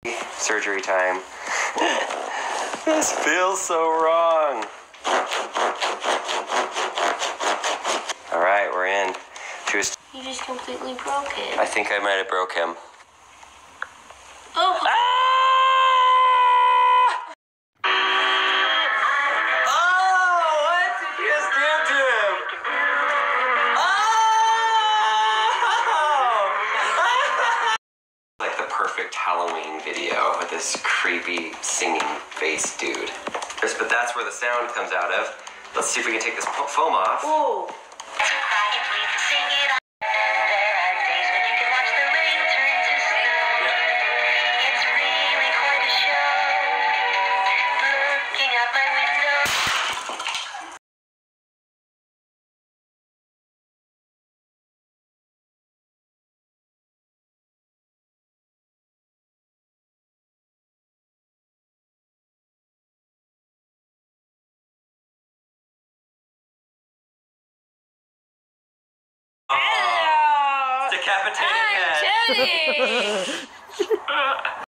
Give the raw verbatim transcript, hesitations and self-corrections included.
Surgery time. This feels so wrong. All right, we're in. To his You just completely broke it. I think I might have broke him. Oh! Ah! Oh, what did you just do to him? Oh! Like the perfect Halloween video with this creepy singing face dude. But that's where the sound comes out of. Let's see if we can take this foam off. Whoa! Oh, decapitated head. I'm kidding!